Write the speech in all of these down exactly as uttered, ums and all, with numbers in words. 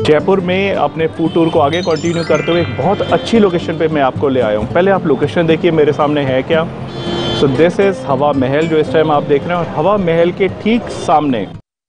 जयपुर में अपने food tour को आगे कंटिन्यू करते हुए एक बहुत अच्छी लोकेशन पे मैं आपको ले आया हूँ। पहले आप लोकेशन देखिए मेरे सामने है क्या। सो दिस इज़ हवा महल जो इस टाइम आप देख रहे हैं, और हवा महल के ठीक सामने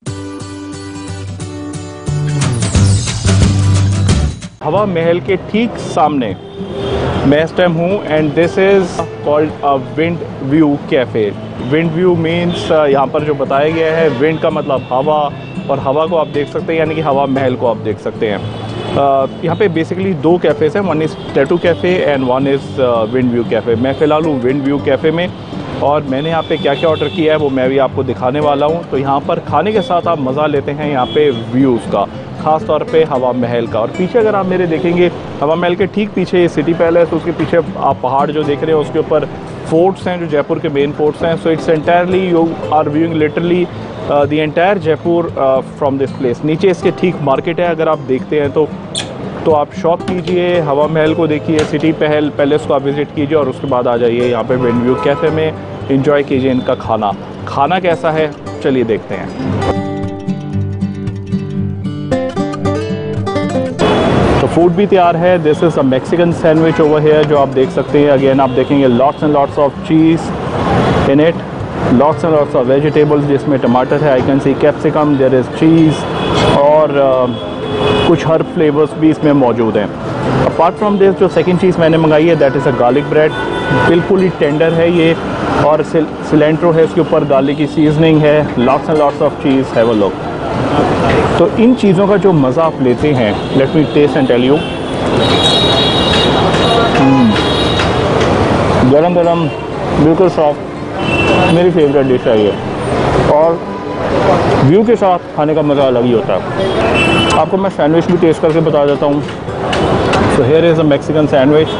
हवा महल के ठीक सामने मैं इस टाइम हूँ, and this is called a Wind View Cafe. Wind View means यहाँ पर जो बताया गया है, विंड का मतलब हवा, और हवा को आप देख सकते हैं, यानी कि हवा महल को आप देख सकते हैं। uh, यहाँ पे बेसिकली दो कैफ़ेज़ हैं, one is Tattoo Cafe and one is Wind View Cafe. मैं फ़िलहाल हूँ विंड व्यू कैफ़े में, और मैंने यहाँ पे क्या क्या ऑर्डर किया है वो मैं भी आपको दिखाने वाला हूँ। तो यहाँ पर खाने के साथ आप मज़ा लेते हैं यहाँ पे व्यूज़ का, ख़ास तौर पे हवा महल का। और पीछे अगर आप मेरे देखेंगे, हवा महल के ठीक पीछे ये सिटी पैलेस, उसके पीछे आप पहाड़ जो देख रहे हैं उसके ऊपर फोर्ट्स हैं जो जयपुर के मेन फोर्ट्स हैं। So its entirely you are viewing literally the entire Jaipur from this place. नीचे इसके ठीक मार्केट है, अगर आप देखते हैं तो तो आप शॉप कीजिए, हवा महल को देखिए, सिटी पहल पैलेस को आप विज़िट कीजिए, और उसके बाद आ जाइए यहाँ पे विंड व्यू कैफ़े में, एंजॉय कीजिए इनका खाना। खाना कैसा है चलिए देखते हैं। तो फूड भी तैयार है। This is a Mexican sandwich over here जो आप देख सकते हैं। अगेन आप देखेंगे lots and lots of cheese in it, lots and lots of vegetables, जिसमें टमाटर है, I can see capsicum, there is cheese, और uh, कुछ हर फ्लेवर्स भी इसमें मौजूद हैं। अपार्ट फ्रॉम दिस जो सेकंड चीज़ मैंने मंगाई है that is a garlic bread. बिल्कुल ही टेंडर है ये, और सिलेंट्रो है इसके ऊपर, गार्लिक की सीजनिंग है, lots and lots of cheese, have a look. तो इन चीज़ों का जो मज़ा आप लेते हैं, let me taste and tell you. गरम गरम बिल्कुल सॉफ्ट, मेरी फेवरेट डिश है ये, और व्यू के साथ खाने का मज़ा अलग ही होता है। आपको मैं सैंडविच भी टेस्ट करके बता देता हूँ। So here is a Mexican sandwich.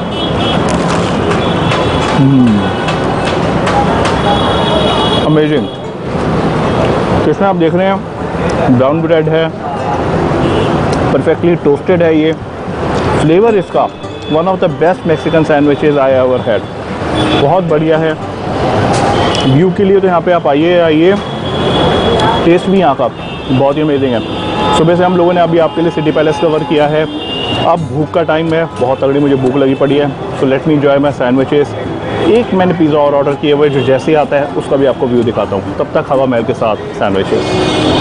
Amazing. तो इसमें आप देख रहे हैं ब्राउन ब्रेड है, परफेक्टली टोस्टेड है ये। फ्लेवर इसका one of the best Mexican sandwiches I ever had, बहुत बढ़िया है। व्यू के लिए तो यहाँ पे आप आइए आइए, टेस्ट भी यहाँ का बहुत ही अमेजिंग है। सुबह से हम लोगों ने अभी आपके लिए सिटी पैलेस कवर किया है, अब भूख का टाइम है, बहुत तगड़ी मुझे भूख लगी पड़ी है। So let me enjoy my sandwiches. एक मैंने पिज़्ज़ा और ऑर्डर किए हुए जो जैसे ही आता है उसका भी आपको व्यू दिखाता हूँ। तब तक हवा महल के साथ सैंडविचेस।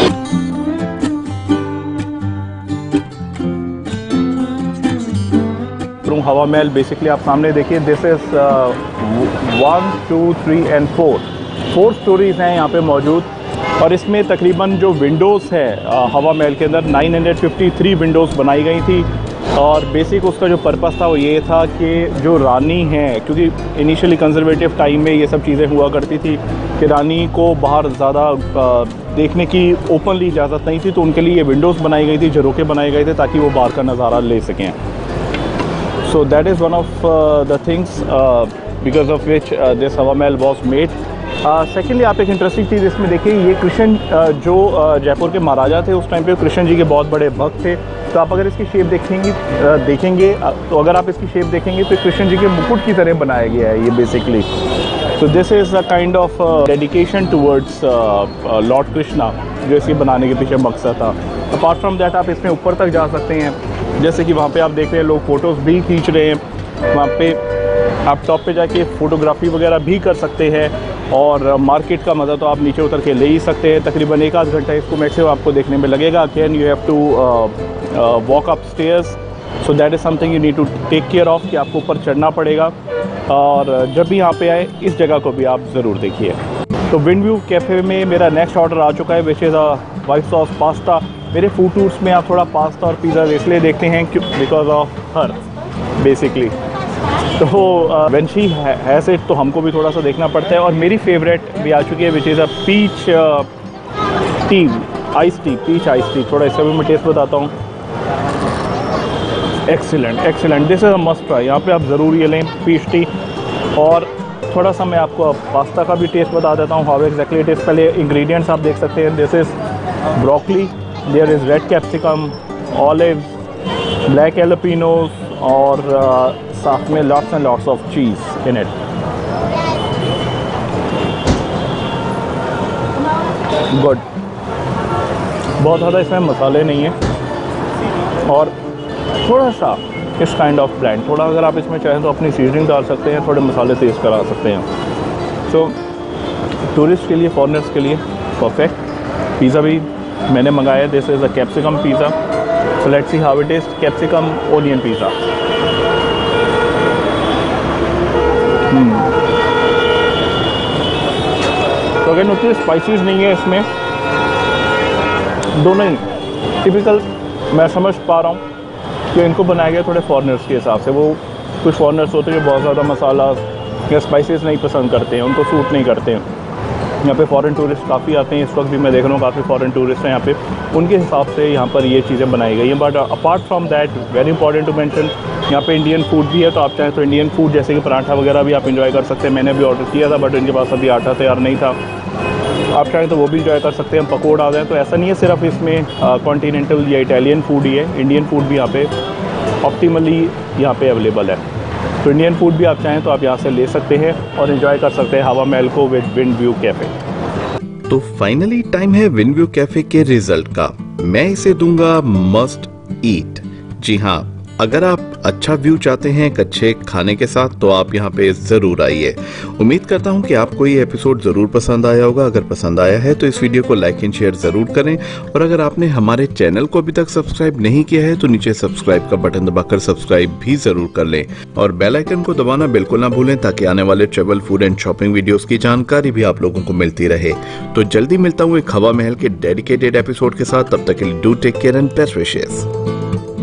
हवा महल बेसिकली आप सामने देखिए, this is one two three and four four storeys हैं यहाँ पे मौजूद, और इसमें तकरीबन जो विंडोज़ है uh, हवा महल के अंदर nine hundred fifty three windows बनाई गई थी। और बेसिक उसका जो पर्पस था वो ये था कि जो रानी हैं, क्योंकि इनिशियली कंजर्वेटिव टाइम में ये सब चीज़ें हुआ करती थी कि रानी को बाहर ज़्यादा uh, देखने की ओपनली इजाज़त नहीं थी, तो उनके लिए ये विंडोज़ बनाई गई थी, झरोके बनाए गए थे ताकि वो बाहर का नज़ारा ले सकें। So that is one of uh, the things uh, because of which uh, this हवा महल was made. सेकेंडली uh, आप एक इंटरेस्टिंग चीज़ इसमें देखिए, ये कृष्ण uh, जो uh, जयपुर के महाराजा थे उस टाइम पे कृष्ण जी के बहुत बड़े भक्त थे। तो आप अगर इसकी शेप देखेंगे uh, देखेंगे uh, तो अगर आप इसकी शेप देखेंगे तो कृष्ण जी के मुकुट की तरह बनाया गया है ये बेसिकली। तो this is a kind of dedication towards Lord Krishna, जो इसके बनाने के पीछे मकसद था। अपार्ट फ्रॉम दैट आप इसमें ऊपर तक जा सकते हैं, जैसे कि वहाँ पे आप देख रहे हैं लोग फ़ोटोज़ भी खींच रहे हैं। वहाँ पे आप टॉप पे जाके फ़ोटोग्राफी वगैरह भी कर सकते हैं, और मार्केट का मज़ा तो आप नीचे उतर के ले ही सकते हैं। तकरीबन एक आध घंटा इसको मैक्सिमम आपको देखने में लगेगा। Again you have to walk up stairs, so that is something you need to take care of, कि आपको ऊपर चढ़ना पड़ेगा। और जब भी यहाँ पे आए इस जगह को भी आप ज़रूर देखिए। तो विंड व्यू कैफ़े में मेरा नेक्स्ट ऑर्डर आ चुका है, which is a white sauce pasta. मेरे फूड टूर्स में आप थोड़ा पास्ता और पिज़्ज़ा इसलिए देखते हैं क्यों, बिकॉज ऑफ हर बेसिकली। तो व्हेन शी हैज़ इट तो हमको भी थोड़ा सा देखना पड़ता है। और मेरी फेवरेट भी आ चुकी है which is a peach tea, ice tea, peach ice tea. थोड़ा इसका भी मैं टेस्ट बताता हूँ। Excellent excellent, this is a must try. यहाँ पे आप ज़रूर ये लें पीच टी। और थोड़ा सा मैं आपको पास्ता का भी टेस्ट बता देता हूँ, हाउ एक्जैक्टली इट इज़। पहले इंग्रेडिएंट्स आप देख सकते हैं, this is broccoli, there is red capsicum, olives, black jalapenos, और uh, साथ में lots and lots of cheese in it. Good, बहुत ज़्यादा इसमें मसाले नहीं हैं, और थोड़ा सा इस काइंड ऑफ ब्लेंड, थोड़ा अगर आप इसमें चाहें तो अपनी सीजनिंग डाल सकते हैं, थोड़े मसाले तेज़ करा सकते हैं। सो टूरिस्ट के लिए, फॉरेनर्स के लिए परफेक्ट। पिज़्ज़ा भी मैंने मंगाया, this is a capsicum pizza. So let's see how it is. Capsicum onion pizza. तो अगर उतनी स्पाइसीज नहीं है इसमें, दोनों ही टिपिकल मैं समझ पा रहा हूँ कि इनको बनाया गया थोड़े फॉरेनर्स के हिसाब से। वो कुछ फॉरेनर्स होते हैं जो बहुत ज़्यादा मसाला या स्पाइसेस नहीं पसंद करते हैं, उनको सूट नहीं करते हैं। यहाँ पे फॉरेन टूरिस्ट काफ़ी आते हैं, इस वक्त भी मैं देख रहा हूँ काफ़ी फॉरेन टूरिस्ट हैं यहाँ पे, उनके हिसाब से यहाँ पर ये चीज़ें बनाई गई हैं। But apart from that, very important to mention, यहाँ पे इंडियन फूड भी है। तो आप चाहें तो इंडियन फूड जैसे कि पराठा वगैरह भी आप इंजॉय कर सकते हैं। मैंने भी ऑर्डर किया था बट इनके पास अभी आटा तैयार नहीं था। आप चाहें तो वो भी इंजॉय कर सकते हैं। पकौड़ा आ जाए तो ऐसा नहीं है सिर्फ इसमें कॉन्टीनेंटल या इटालियन फूड ही है, इंडियन फूड भी यहाँ पे ऑप्टिमली यहाँ पे अवेलेबल है। तो इंडियन फूड भी आप चाहें तो आप यहाँ से ले सकते हैं और एंजॉय कर सकते हैं हवा महल को विद विंड व्यू कैफ़े। तो फाइनली टाइम है विंड व्यू कैफे के रिजल्ट का। मैं इसे दूंगा मस्ट ईट। जी हाँ, अगर आप अच्छा व्यू चाहते हैं एक अच्छे खाने के साथ तो आप यहाँ पे जरूर आइए। उम्मीद करता हूँ कि आपको ये एपिसोड जरूर पसंद आया होगा। अगर पसंद आया है तो इस वीडियो को लाइक एंड शेयर जरूर करें, और अगर आपने हमारे चैनल को अभी तक सब्सक्राइब नहीं किया है तो नीचे सब्सक्राइब का बटन दबाकर सब्सक्राइब भी जरूर कर लें, और बेल आइकन को दबाना बिल्कुल ना भूलें ताकि आने वाले travel, food and shopping videos की जानकारी भी आप लोगों को मिलती रहे। तो जल्दी मिलता हूँ एक हवा महल के डेडिकेटेड एपिसोड के साथ। तब तक के लिए do take care and best wishes.